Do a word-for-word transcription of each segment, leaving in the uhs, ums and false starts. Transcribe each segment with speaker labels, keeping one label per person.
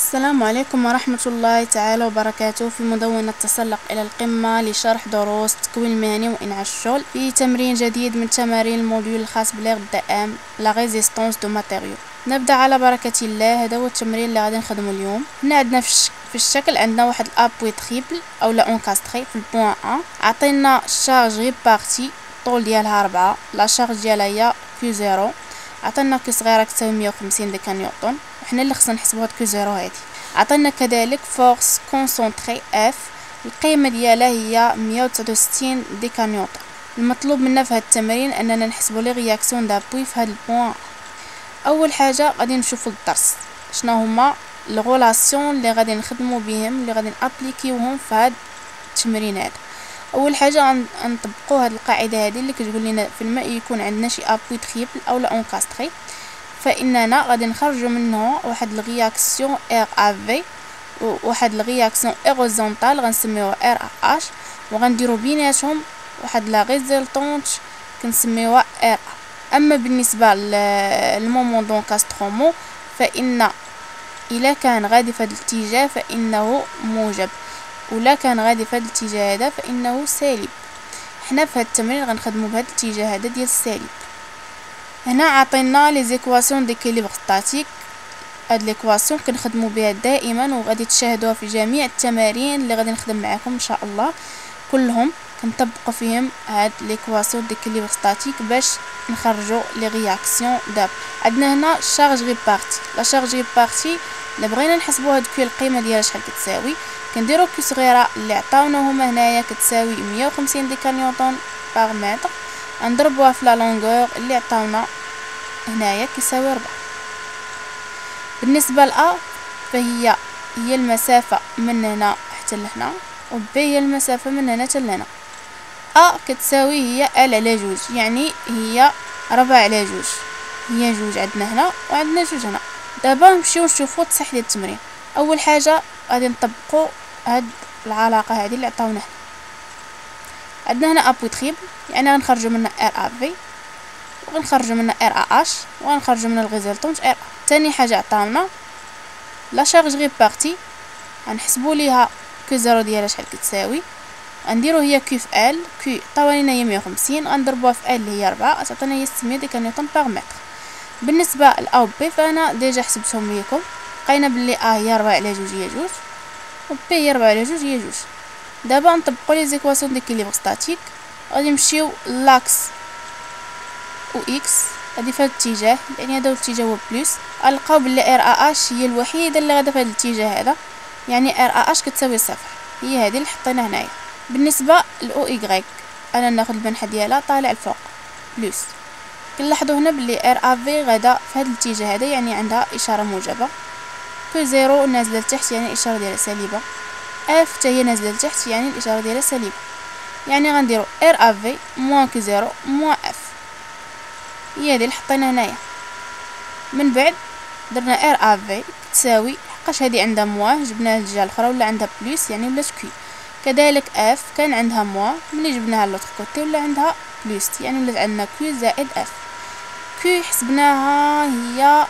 Speaker 1: السلام عليكم ورحمة الله تعالى وبركاته. في مدونة تسلق إلى القمة لشرح دروس التكوين المهني وإنعاش الشغل في تمرين جديد من تمارين الموديول الخاص بلغة الدعام لا ريزيستونس دو ماتيريو. نبدأ على بركة الله. هذا هو التمرين اللي غادي نخدمه اليوم. هنا عندنا في, الش... في الشكل عندنا واحد الابوي تريبل او لا اونكاستري في البوان ا. عطينا الشارج ريبارتي الطول ديالها ربعة، لا شارج ديالها هي كيو زيرو. عطينا كيو صغيره كتساوي مية وخمسين ديكا نيوتن، وحنا اللي خصنا نحسبوا هاد كيو زيرو هادي. عطينا كذلك فورس كونسونطري اف، القيمه ديالها هي مية وتسعة وستين ديكا نيوتن. المطلوب منا في هاد التمرين اننا نحسبوا لي رياكسيون دابوي في هاد البوان. اول حاجه غادي نشوفوا الدرس شنو هما لي غولاسيون اللي غادي نخدموا بهم اللي غادي نابليكيوهم في هاد التمرين هذا. اول حاجه غنطبقوا هاد القاعده هذه اللي كتقول لنا في الماء يكون عندنا شي ابوي تريبل او لا اونكاستري، فاننا غادي نخرجوا منه واحد الرياكسيون ار افي وواحد الرياكسيون اوريزونطال غنسميوها ار اش، وغنديروا بيناتهم واحد لا ريزلتونت كنسميوها ار. اما بالنسبه للمومون دونكاسترومون فان الا كان غادي في هذا الاتجاه فانه موجب، ولا كان غادي في هذا الاتجاه هذا فانه سالب. حنا في هذا التمرين غنخدموا بهذا الاتجاه هذا ديال السالب. هنا عطينا لي زيكواسيون ديكيليبر ستاتيك. هاد ليكواسيون كنخدموا بها دائما وغادي تشاهدوها في جميع التمارين اللي غادي نخدم معكم ان شاء الله كلهم. كنطبقوا فيهم هاد ليكواسيون ديكيليبر ستاتيك باش نخرجوا لي رياكسيون داب. عندنا هنا شارج ريبارتي. لا شارج ريبارتي الا بغينا نحسبوا هاد كيو القيمه ديالها شحال كتساوي، كنديروا كيو صغيره اللي عطاونا هما هنايا كتساوي مية وخمسين ديكا نيوتن بار متر، نضربوها في لا لونغور اللي عطاونا هنايا كيساوي ربعة. بالنسبه لا فهي هي المسافه من هنا حتى لهنا، و ب هي المسافه من هنا حتى لهنا. ا كتساوي هي ال على جوج، يعني هي ربعة على جوج، هي جوج عندنا هنا وعندنا جوج هنا. دابا نمشيو نشوفوا التصحيح ديال التمرين. اول حاجه غادي نطبقوا هاد العلاقه هذه اللي عطاونا هنا. عندنا هنا ابوي تريبل، يعني غنخرجوا منها ار ا في وغنخرجوا منها ار ا اش وغنخرجوا منها الريزلتونت ار. ثاني حاجه عطاونا لا شارج ريبارتي، غنحسبوا ليها كيو زيرو ديالها شحال كتساوي، غنديروا هي كيو في ال. كيو طوالينا هي مية وخمسين، غنضربوها في ال اللي هي ربعة غتعطينا هي ستمية ديكا نيوتن بار متر. بالنسبه لاو بي فانا ديجا حسبتهم لكم، لقينا بلي ا هي ربعة على جوج هي جوج، و بي هي ربعة على جوج هي جوج. دابا نطبقوا لي زيكواسيون ديكيليبر ستاتيك. غادي نمشيو لاكس و اكس غادي في هذا الاتجاه، يعني هذا الاتجاه هو بلس. غنلقاو بلي ار ا اش هي الوحيده اللي غادا في هذا الاتجاه هذا، يعني ار ا اش كتساوي صفر، هي هذه اللي حطينا هنايا. بالنسبه لاو ايغريك انا ناخذ المنحى ديالها طالع الفوق بلس. كنلاحظوا هنا بلي ار ا في غادا في هذا الاتجاه هذا، يعني عندها اشاره موجبه. كو زيرو نازله لتحت يعني الاشاره ديالها سالبه. اف حتى هي نازله لتحت يعني الاشاره ديالها سالبه، يعني غنديروا ار ا في موان كو زيرو موان اف، هي هذه اللي حطينا هنايا. من بعد درنا ار ا في تساوي، حقاش هذه عندها موان جبناها للجهه الاخرى ولا عندها بلس يعني ولات كيو. كذلك اف كان عندها موان، ملي جبناها لوطخ كوتي ولا عندها بلس يعني ولات عندنا كيو زائد اف. كيو حسبناها هي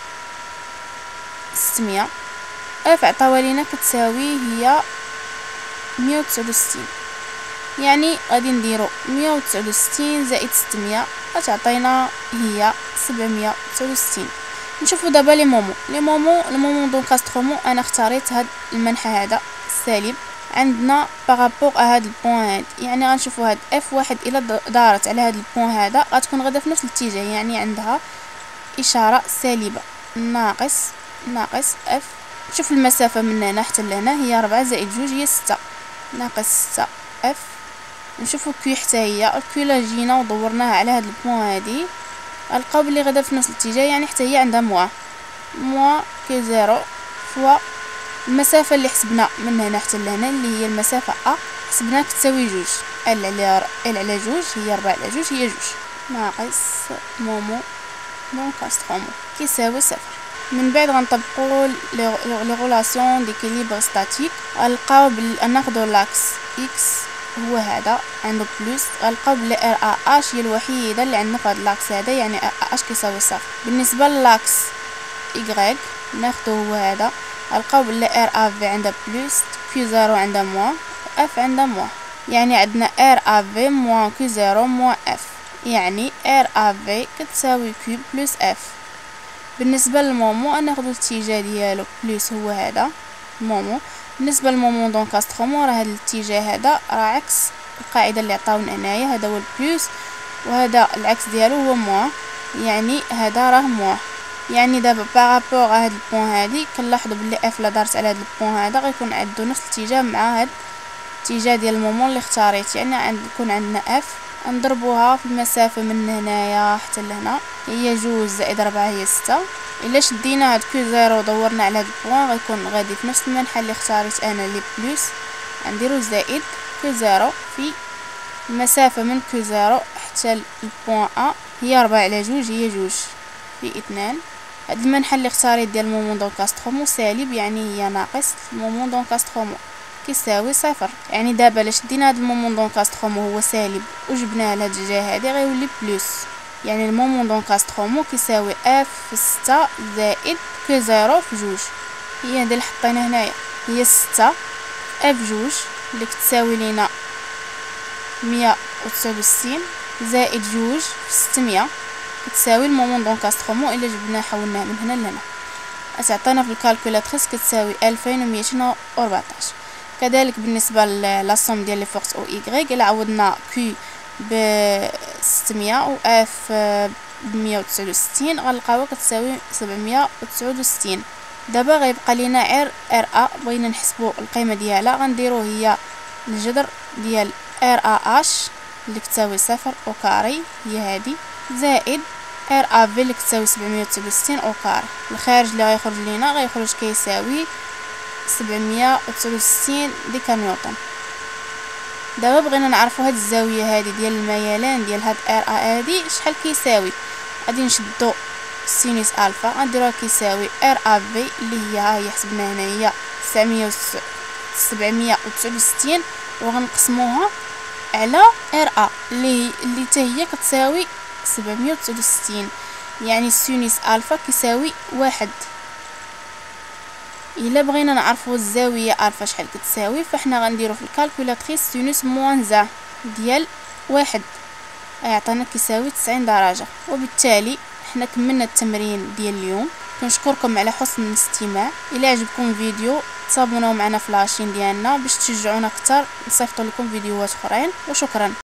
Speaker 1: ستمية، اف عطاوها لينا كتساوي هي مية وتسعة وستين، يعني غادي نديرو مية وتسعة وستين زائد ستمية غتعطينا هي سبعمية وتسعة وستين. نشوفوا دابا لي مومون. لي مومون المومون دونكاسترومون انا اختاريت هاد المنحى هذا السالب عندنا بارابور هاد البوين هاد، يعني غنشوفوا هاد اف واحد الى دارت على هاد البوين هذا غتكون غادا في نفس الاتجاه، يعني عندها اشاره سالبه، ناقص ناقص اف. نشوف المسافه من هنا حتى لهنا هي ربعة زائد جوج هي ستة، ناقص ستة اف. نشوفوا كيو حتى هي الكيو لا جينا ودورناها على هاد البوين هادي غنلقاو بلي غادا في نفس الاتجاه، يعني حتى هي عندها موان موان كيو زيرو فوا المسافه اللي حسبنا من هنا حتى لهنا اللي هي المسافه ا حسبناها كتساوي جوج، ال على ال على جوج هي ربعة على جوج هي جوج، ناقص مومون دونكاسترومون كيساوي صفر. من بعد غنطبقوا لي غولاسيون ديكيليبر ستاتيك. غنلقاو بلي ناخذوا لاكس اكس هو هذا عنده بلس، غنلقاو بلي ار ا اش هي الوحيده اللي عندنا في هذا لاكس هذا، يعني ار ا اش كيساوي صفر. بالنسبه للاكس ايغريك ناخذو هو هذا، غنلقاو بلي ار ا في عندها بلس، كيو زيرو عندها موان، اف عندها موان. يعني عندنا ار ا في موان كيو زيرو موان اف، يعني ار ا في كتساوي كيو بلس اف. بالنسبه للمومون غناخدو الاتجاه ديالو بلس هو هذا مومون. بالنسبه للمومون دونكاسترومون راه هذا الاتجاه هذا راه عكس القاعده اللي عطاونا هنايا، هذا هو البلس وهذا العكس ديالو هو موان، يعني هذا راه موان. يعني دابا بارابور هاد البوين هادي كنلاحظوا بلي اف لا دارت على هاد البوين هذا غيكون عنده نفس الاتجاه مع هاد الاتجاه ديال المومون اللي اختاريت. يعني عند يكون عندنا اف نضربوها في المسافه من هنايا حتى لهنا هي جوج زائد ربعة هي ستة. الا شدينا هاد كيو زيرو ودورنا على هاد البوين غيكون غادي في نفس المنحى اللي اختاريت انا اللي بلس، غنديرو زائد كيو زيرو في المسافه من كيو زيرو حتى البوين ا هي ربعة على جوج هي جوج في اثنان. هاد المنحى اللي اختاريت ديال المومون دونكاسترومون سالب، يعني هي ناقص المومون دونكاسترومون كيساوي صفر. يعني دابا الا شدينا هاد المومون دونكاسترومون هو سالب وجبناه لهاد الجهه هادي غيولي بلس، يعني المومون دونكاسترومون كيساوي اف في ستة زائد كيو زيرو في جوج. هي هادي اللي حطينا هنايا هي ستة اف جوج اللي كتساوي لينا مية وتسعود وستين زائد جوج في ستمية كتساوي المومون دونكاسترومون الا جبناه حولناه من هنا لهنا غتعطينا في الكالكولاتريس كتساوي ألفين وميتين وأربعطاش. كذلك بالنسبه للصوم ديال لي فورس او ايغريك الا عوضنا كيو ب ستمية و اف ب مية وتسعود وستين غنلقاوها كتساوي سبعمية وتسعود وستين. دابا غيبقى لينا غير ار ا، بغينا نحسبوا القيمه ديالها غنديرو هي الجذر ديال ار ا اش اللي كتساوي صفر او كاري هي هادي زائد ار ا في اللي كتساوي سبعمية وتسعود وستين او كاري. الخارج اللي غيخرج لينا غيخرج كيساوي سبعمية وتسعود وستين ديكا نيوتن. دابا بغينا نعرفوا هاد الزاويه هادي ديال الميلان ديال هاد ار ا هادي شحال كيساوي. غادي نشدو سينوس الفا غنديروها كيساوي ار ا في اللي هي ها هي حسبنا هنايا سبعمية وتسعود وستين وغنقسموها على ار ا اللي اللي حتى هي كتساوي سبعمية وتسعود وستين، يعني سينوس الفا كيساوي واحد. الا بغينا نعرفوا الزاويه الفا شحال كتساوي فاحنا غنديرو في الكالكولاتريس سينوس موان زا ديال واحد غيعطينا كيساوي تسعين درجه. وبالتالي حنا كملنا التمرين ديال اليوم. كنشكركم على حسن الاستماع. الى عجبكم الفيديو تصابوناو معنا في لاشين ديالنا باش تشجعونا اكثر نصيفطوا لكم فيديوهات اخرين، وشكرا.